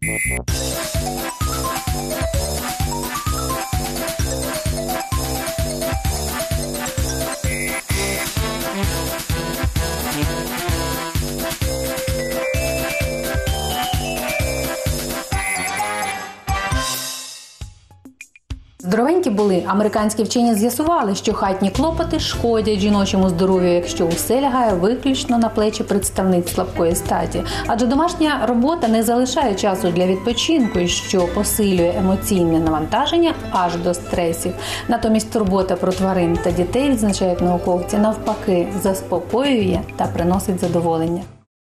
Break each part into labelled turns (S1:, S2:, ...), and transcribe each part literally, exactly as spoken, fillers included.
S1: Здоровенькі були, американські вчені з'ясували, що хатні клопоти шкодять жіночому здоров'ю, якщо усе лягає виключно на плечі представниць слабкої статі. Адже домашня робота не залишає часу для відпочинку, що посилює емоційне навантаження аж до стресів. Натомість турбота про тварин та дітей, відзначають науковці, навпаки, заспокоює та приносить задоволення.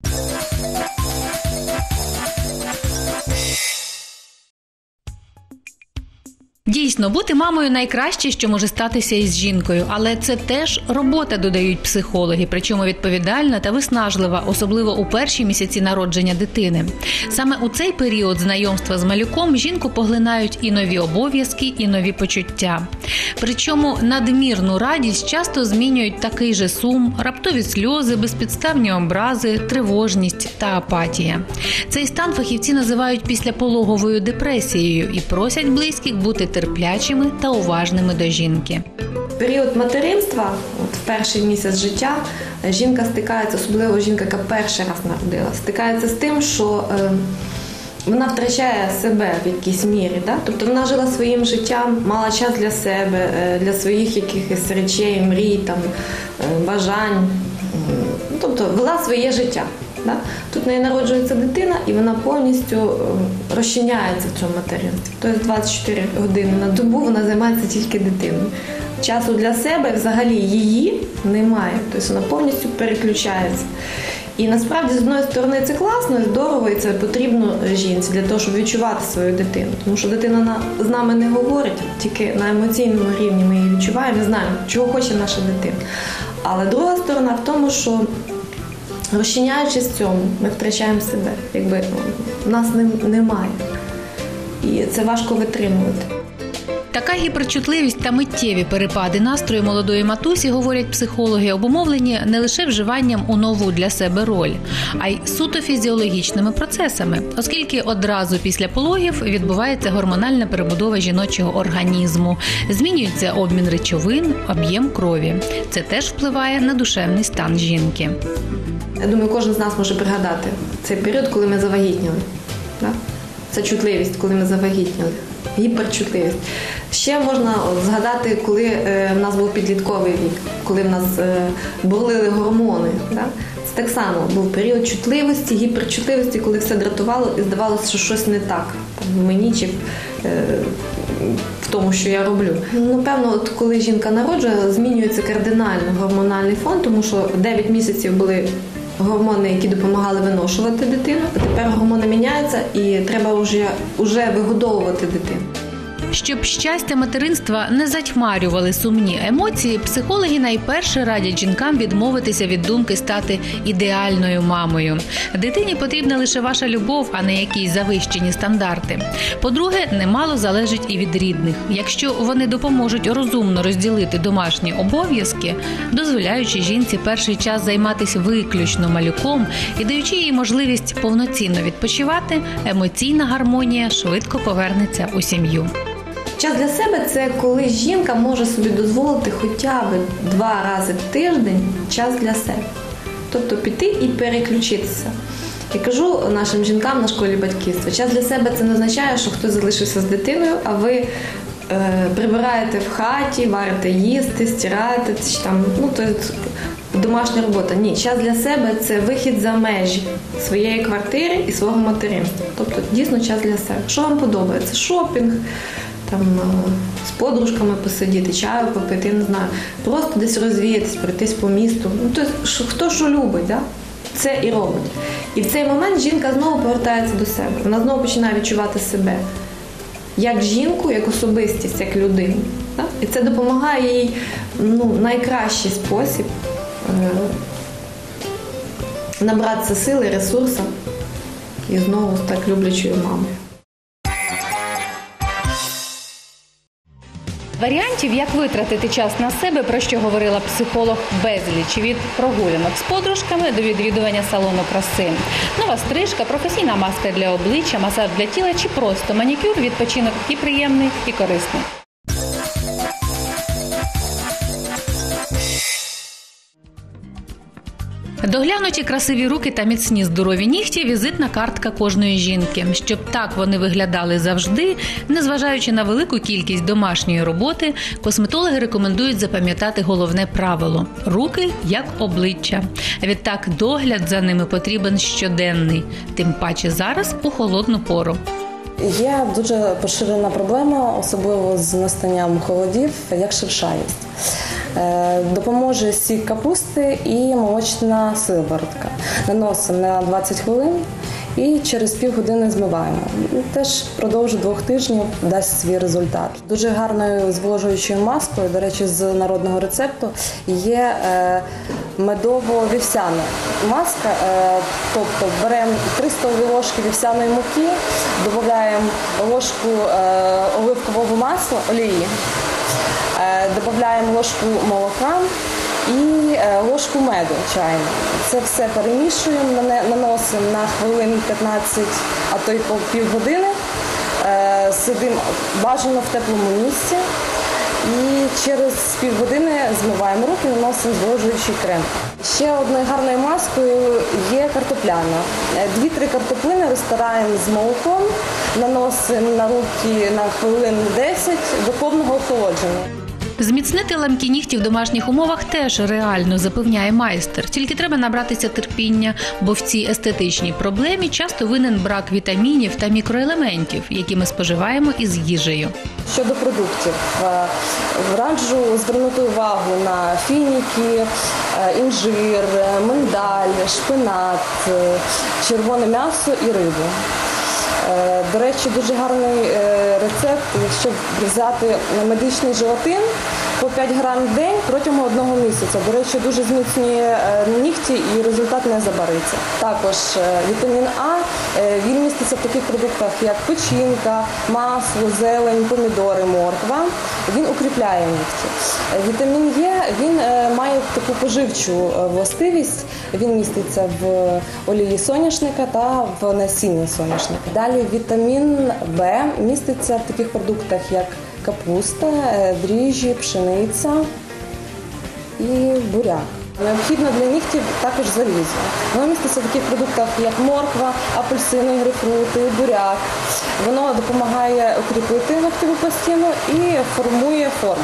S1: Дійсно, бути мамою – найкраще, що може статися із жінкою. Але це теж робота, додають психологи, причому відповідальна та виснажлива, особливо у перші місяці народження дитини. Саме у цей період знайомства з малюком жінку поглинають і нові обов'язки, і нові почуття. Причому надмірну радість часто змінюють такий же сум, раптові сльози, безпідставні образи, тривожність та апатія. Цей стан фахівці називають післяпологовою депресією і просять близьких бути терплячими та уважними до жінки.
S2: В період материнства, от в перший місяць життя, жінка стикається, особливо жінка, яка перший раз народила, стикається з тим, що е, вона втрачає себе в якійсь мірі. Да? Тобто вона жила своїм життям, мала час для себе, е, для своїх якихось речей, мрій, там, е, бажань. Е, тобто вела своє життя. Да? Тут в неї народжується дитина, і вона повністю розчиняється в цьому материнстві. Тобто двадцять чотири години на добу вона займається тільки дитиною. Часу для себе взагалі її немає. Тобто вона повністю переключається. І насправді, з одної сторони, це класно, здорово, і це потрібно жінці для того, щоб відчувати свою дитину. Тому що дитина з нами не говорить, тільки на емоційному рівні ми її відчуваємо, ми знаємо, чого хоче наша дитина. Але друга сторона в тому, що розчиняючись в цьому, ми втрачаємо себе, якби нас немає. І це важко витримувати.
S1: Така гіперчутливість та миттєві перепади настрою молодої матусі, говорять психологи, обумовлені не лише вживанням у нову для себе роль, а й суто фізіологічними процесами, оскільки одразу після пологів відбувається гормональна перебудова жіночого організму, змінюється обмін речовин, об'єм крові. Це теж впливає на душевний стан жінки.
S2: Я думаю, кожен з нас може пригадати цей період, коли ми завагітніли. Це чутливість, коли ми завагітніли. Гіперчутливість. Ще можна от, згадати, коли е, в нас був підлітковий вік, коли в нас е, бурлили гормони. Да? Це так само був період чутливості, гіперчутливості, коли все дратувало і здавалося, що щось не так там, в мені чи е, в тому, що я роблю. Ну, певно, от, коли жінка народжує, змінюється кардинально гормональний фон, тому що дев'ять місяців були гормони, які допомагали виношувати дитину. А тепер гормони міняються і треба вже, вже вигодовувати дитину.
S1: Щоб щастя материнства не затьмарювали сумні емоції, психологи найперше радять жінкам відмовитися від думки стати ідеальною мамою. Дитині потрібна лише ваша любов, а не якісь завищені стандарти. По-друге, немало залежить і від рідних. Якщо вони допоможуть розумно розділити домашні обов'язки, дозволяючи жінці перший час займатися виключно малюком і даючи їй можливість повноцінно відпочивати, емоційна гармонія швидко повернеться у сім'ю.
S2: Час для себе – це коли жінка може собі дозволити хоча б два рази в тиждень час для себе. Тобто піти і переключитися. Я кажу нашим жінкам на школі батьківства, час для себе – це не означає, що хтось залишився з дитиною, а ви е, прибираєте в хаті, варите їсти, стираєте, там, ну, то домашня робота. Ні, час для себе – це вихід за межі своєї квартири і свого материнства. Тобто дійсно час для себе. Що вам подобається? Шопінг, там, з подружками посидіти, чаю попити, я не знаю, просто десь розвіятись, пройтись по місту. Ну, тобто, хто що любить, да? Це і робить. І в цей момент жінка знову повертається до себе. Вона знову починає відчувати себе як жінку, як особистість, як людину. Да? І це допомагає їй, ну, найкращий спосіб е- набратися сили, ресурсу і знову так люблячою мамою.
S1: Варіантів, як витратити час на себе, про що говорила психолог, безліч. Від прогулянок з подружками до відвідування салону краси. Нова стрижка, професійна маска для обличчя, масаж для тіла чи просто манікюр, відпочинок і приємний, і корисний. Доглянуті красиві руки та міцні здорові нігті – візитна картка кожної жінки. Щоб так вони виглядали завжди, незважаючи на велику кількість домашньої роботи, косметологи рекомендують запам'ятати головне правило – руки як обличчя. Відтак догляд за ними потрібен щоденний, тим паче зараз у холодну пору.
S3: Є дуже поширена проблема, особливо з настанням холодів, як шершавість. Допоможе сік капусти і молочна сиворотка. Наносимо на двадцять хвилин і через півгодини змиваємо. Теж впродовж двох тижнів дасть свій результат. Дуже гарною зволожуючою маскою, до речі, з народного рецепту, є медово-вівсяна маска. Тобто беремо три столові ложки вівсяної муки, додаємо ложку оливкового масла, олії, додаємо ложку молока і ложку меду чайну. Це все перемішуємо, наносимо на хвилин п'ятнадцять, а то й півгодини. Сидимо бажано в теплому місці і через півгодини змиваємо руки, наносимо зволожуючий крем. Ще одною гарною маскою є картопляна. Дві-три картоплини розтираємо з молоком, наносимо на руки на хвилин десять до повного охолодження.
S1: Зміцнити ламкі нігті в домашніх умовах теж реально, запевняє майстер. Тільки треба набратися терпіння, бо в цій естетичній проблемі часто винен брак вітамінів та мікроелементів, які ми споживаємо із їжею.
S3: Щодо продуктів, раджу звернути увагу на фініки, інжир, миндаль, шпинат, червоне м'ясо і рибу. До речі, дуже гарний рецепт, якщо взяти медичний желатин по п'ять грам в день протягом одного місяця. До речі, дуже зміцнює нігті і результат не забариться. Також вітамін А, він міститься в таких продуктах, як печінка, масло, зелень, помідори, морква. Він укріпляє нігті. Вітамін Е, він має таку поживчу властивість. Він міститься в олії соняшника та в насінні соняшника. Далі вітамін В міститься в таких продуктах, як капуста, дріжджі, пшениця і буряк. Необхідно для нігтів також залізо. Воно міститься в таких продуктах, як морква, апельсини, грейпфрути, буряк. Воно допомагає укріпити ногтєву пластину і формує форму.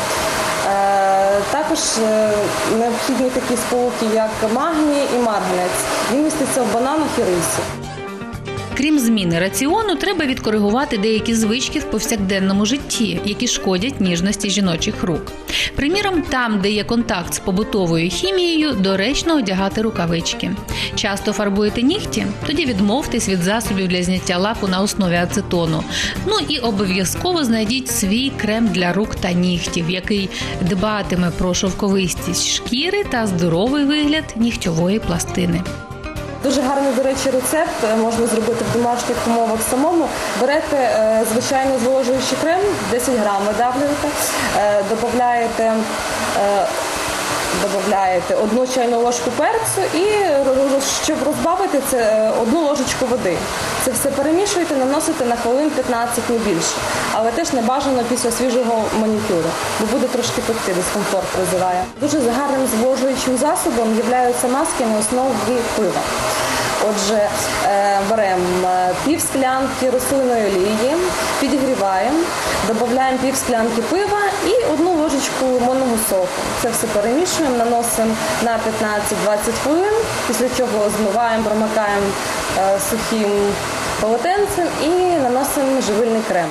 S3: Також необхідні такі сполуки, як магній і марганець. Він міститься в бананах і рисі.
S1: Крім зміни раціону, треба відкоригувати деякі звички в повсякденному житті, які шкодять ніжності жіночих рук. Приміром, там, де є контакт з побутовою хімією, доречно одягати рукавички. Часто фарбуєте нігті? Тоді відмовтесь від засобів для зняття лаку на основі ацетону. Ну і обов'язково знайдіть свій крем для рук та нігтів, який дбатиме про шовковистість шкіри та здоровий вигляд нігтьової пластини.
S3: Дуже гарний, до речі, рецепт можна зробити в домашніх умовах самому. Берете е, звичайний зволожуючий крем, десять грам видавлюєте, е, додаєте, е, додаєте одну чайну ложку перцю і, щоб розбавити це, одну ложечку води. Це все перемішуєте, наносите на хвилин п'ятнадцять, не більше. Але теж не бажано після свіжого манікюру, бо буде трошки пекти, дискомфорт визиває. Дуже гарним зволожуючим засобом являються маски на основі пива. Отже, беремо пів склянки рослинної олії, підігріваємо, додаємо пів склянки пива і одну ложечку лимонного соку. Це все перемішуємо, наносимо на п'ятнадцять-двадцять хвилин, після чого змиваємо, промикаємо сухим полотенцем і наносимо живильний крем.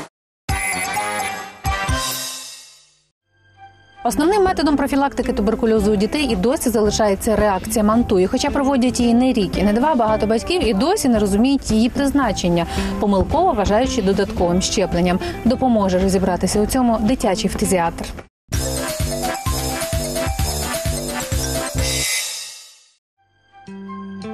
S1: Основним методом профілактики туберкульозу у дітей і досі залишається реакція Мантуї. Хоча проводять її не рік і не два, багато батьків і досі не розуміють її призначення, помилково вважаючи додатковим щепленням. Допоможе розібратися у цьому дитячий фтизіатр.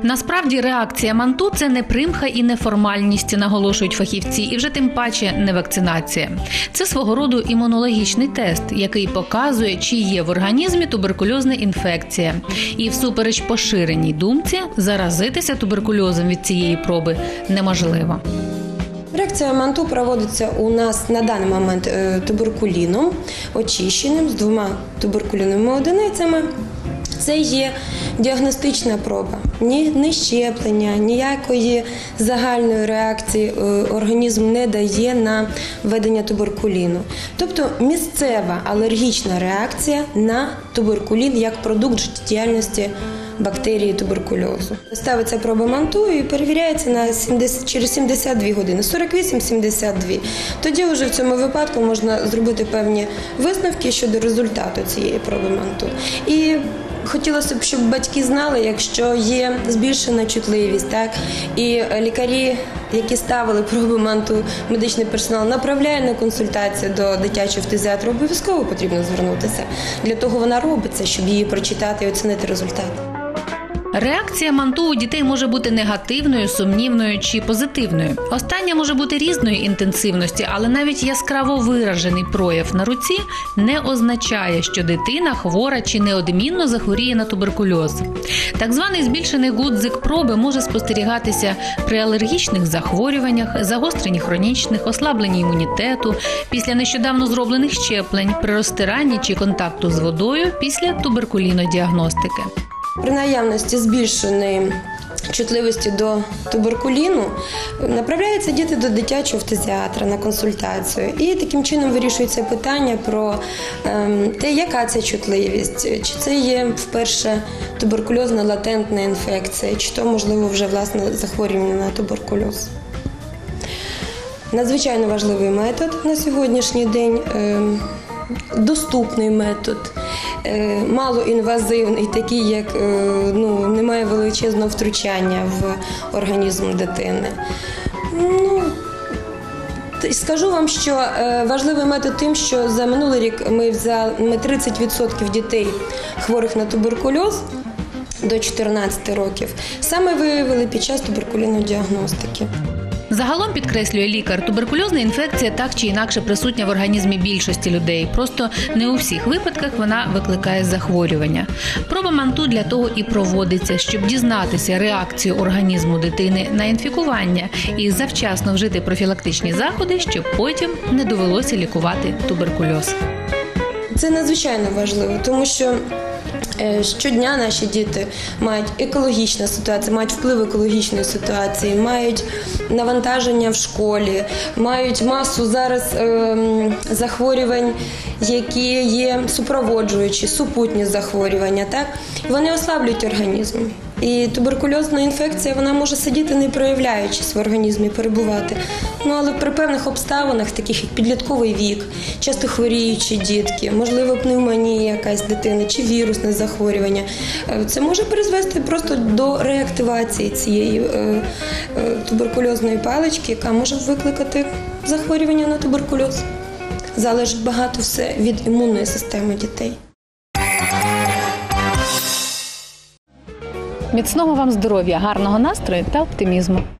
S1: Насправді реакція манту – це не примха і не формальність, наголошують фахівці, і вже тим паче не вакцинація. Це свого роду імунологічний тест, який показує, чи є в організмі туберкульозна інфекція. І всупереч поширеній думці, заразитися туберкульозом від цієї проби неможливо.
S4: Реакція манту проводиться у нас на даний момент е, туберкуліном, очищеним з двома туберкульними одиницями. Це є діагностична проба. Ні, ні щеплення, ніякої загальної реакції е, організм не дає на введення туберкуліну. Тобто місцева алергічна реакція на туберкулін як продукт життєдіяльності бактерії туберкульозу. Ставиться проба манту і перевіряється на сімдесят, через сімдесят дві години, сорок вісім - сімдесят два. Тоді вже в цьому випадку можна зробити певні висновки щодо результату цієї проби манту. І хотілося б, щоб батьки знали, якщо є збільшена чутливість, так, і лікарі, які ставили проби манту, медичний персонал направляє на консультацію до дитячого фтизіатра, обов'язково потрібно звернутися. Для того вона робиться, щоб її прочитати і оцінити результат.
S1: Реакція манту у дітей може бути негативною, сумнівною чи позитивною. Остання може бути різної інтенсивності, але навіть яскраво виражений прояв на руці не означає, що дитина хвора чи неодмінно захворіє на туберкульоз. Так званий збільшений гудзик проби може спостерігатися при алергічних захворюваннях, загостренні хронічних, ослабленні імунітету, після нещодавно зроблених щеплень, при розтиранні чи контакту з водою після туберкулінодіагностики.
S4: При наявності збільшеної чутливості до туберкуліну направляються діти до дитячого фтизіатра на консультацію. І таким чином вирішується питання про ем, те, яка це чутливість, чи це є вперше туберкульозна латентна інфекція, чи то, можливо, вже власне захворювання на туберкульоз. Надзвичайно важливий метод на сьогоднішній день, ем, доступний метод, малоінвазивний, такий, як ну, немає величезного втручання в організм дитини. Ну, скажу вам, що важливий метод тим, що за минулий рік ми взяли ми тридцять відсотків дітей, хворих на туберкульоз до чотирнадцяти років, саме виявили під час туберкулінодіагностики.
S1: Загалом, підкреслює лікар, туберкульозна інфекція так чи інакше присутня в організмі більшості людей. Просто не у всіх випадках вона викликає захворювання. Проба манту для того і проводиться, щоб дізнатися реакцію організму дитини на інфікування і завчасно вжити профілактичні заходи, щоб потім не довелося лікувати туберкульоз.
S4: Це надзвичайно важливо, тому що щодня наші діти мають екологічну ситуацію, мають вплив екологічної ситуації, мають навантаження в школі, мають масу зараз е, захворювань, які є супроводжуючі, супутні захворювання. Так? Вони ослаблюють організм. І туберкульозна інфекція, вона може сидіти, не проявляючись в організмі, перебувати. Ну, але при певних обставинах, таких як підлітковий вік, часто хворіючі дітки, можливо, пневмонія якась дитини чи вірусне захворювання, це може призвести просто до реактивації цієї е, е, туберкульозної палички, яка може викликати захворювання на туберкульоз. Залежить багато все від імунної системи дітей.
S1: Міцного вам здоров'я, гарного настрою та оптимізму.